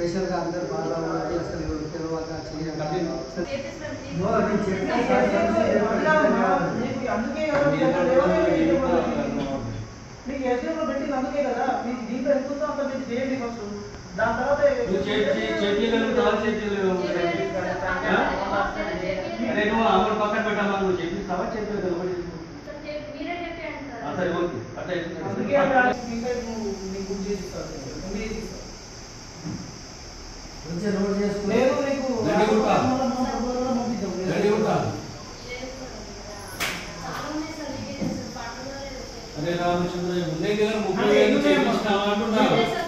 స్పెషల్గా అందరు బాగా ఉన్నది అసలు తెలియక చేయాలి మీకు ఎస్ఎంలో పెట్టింది అందుకే కదా మీకు దీంట్లో ఎంత అంత మీరు చేయండి ఫస్ట్ దాని తర్వాత అరే నువ్వు అమలు పక్కన పెట్టామా నువ్వు చేపిస్తావా చెప్పలేదు సరే ఓకే అట్లా అరే రామచంద్ర ముందే కదా 30,000 చేపిస్తావా అంటున్నా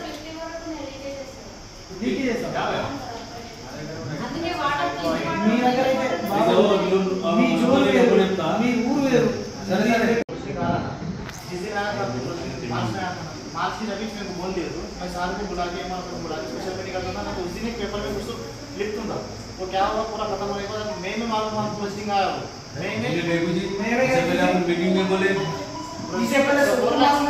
मार्क्स की रवि मेरे को बोल दिया तो मैं सार को बुला के स्पेशल मीटिंग करता था तो उसी ने पेपर में कुछ लिख दूंगा वो क्या हुआ पूरा खत्म होने के बाद मैं में मालूम मालूम पोस्टिंग आया वो मैं मीटिंग में बोले इससे पहले 4 लाख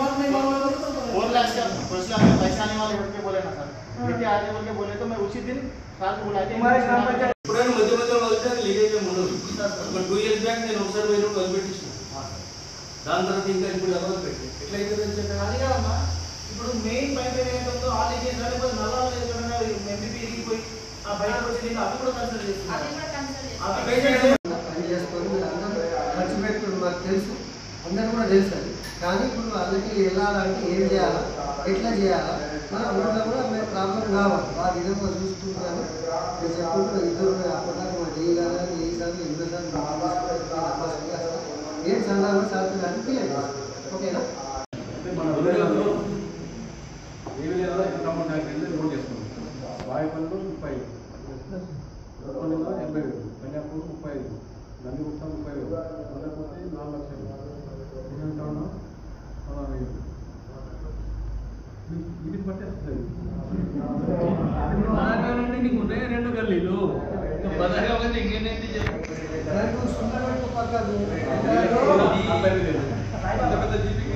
का फैसला पैसा आने वाले बोल के बोले ना सर इतने आगे बोल के बोले तो मैं उसी दिन सार को बुला के पुराने मध्य मध्य वाले लीकेज में मुंडो बट 2 इयर्स बैक నేను ఒకసారి వేరే కల్పెట్టించాను దాని తర్వాత ఇంకా ఇప్పుడు డబల్ పెట్టి ఎట్లా అయితే అది కాదమ్మా ఇప్పుడు మెయిన్ పైన ఏమంటుందో ఆ లీకేజ్ లేకపోతే నల్లాలు ఎక్కడైనా ఎంబీపీ ఇరిగిపోయి ఆ బయట వచ్చి అది కూడా కన్సిడర్ చేస్తున్నారు పని చేసుకొని మీరు అందరూ ఖర్చు పెట్టుకుని మాకు తెలుసు అందరూ కూడా తెలుసు అది కానీ ఇప్పుడు వాళ్ళకి వెళ్ళాలంటే ఏం చేయాలా ఎట్లా చేయాలా మన ఊళ్ళో కూడా మేము ప్రాబ్లం కావాలి వారు విధంగా చూసుకుంటున్నాను నేను చెప్పుకుంటూ ఇద్దరు అప్పటిదాకా మా డీ గారు ఏ సార్ ఎన్నో సార్ ఏం సందర్భం సార్ కానీ క్లియర్ ఓకేనా మన ఊళ్ళో ఏమి లేదా ఇన్కమ్ ట్యాక్స్ అనేది లోన్ చేసుకున్నాం వాయుపల్లిలో 30 ఉప్పల్లిలో 80,000 కన్యాపూర్ 35 నందిగుట్ట 30,000 మొదలపోతే 4 లక్షలు ఇది పట్టేస్తుంది నీకు ఉన్నాయి 2 గల్లీలు బదాగా ఉంది ఇంకేంటి పెద్ద జీపీకి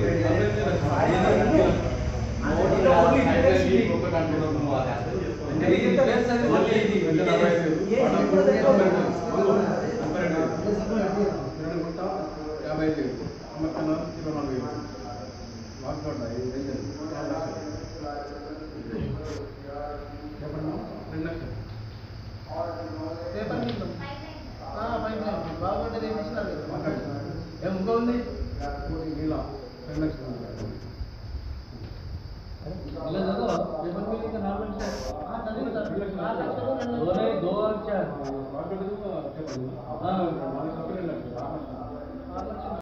బాగుంటుంది ఇంకా ఉంది ఇలా 2 లక్షలు पेपर में लिखा 4 लक्ष 2 अच्छा